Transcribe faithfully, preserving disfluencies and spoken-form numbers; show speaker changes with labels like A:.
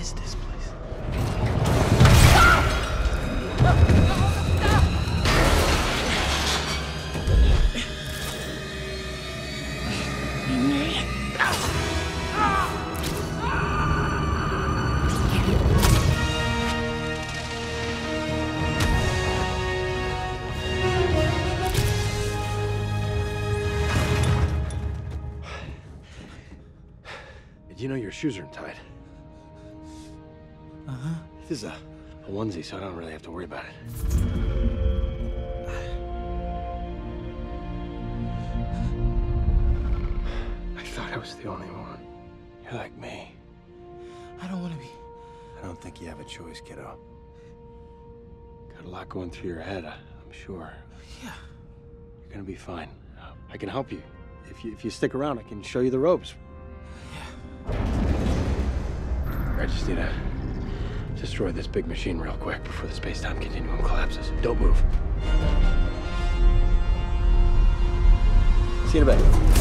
A: is this place?
B: You know your shoes are untied.
A: Uh-huh.
B: This is a, a onesie, so I don't really have to worry about it. I thought I was the only one. You're like me.
A: I don't want to be.
B: I don't think you have a choice, kiddo. Got a lot going through your head, I'm sure.
A: Yeah.
B: You're gonna be fine. I can help you. If you if you stick around, I can show you the ropes. I just need to destroy this big machine real quick before the space-time continuum collapses. Don't move. See you in a bit.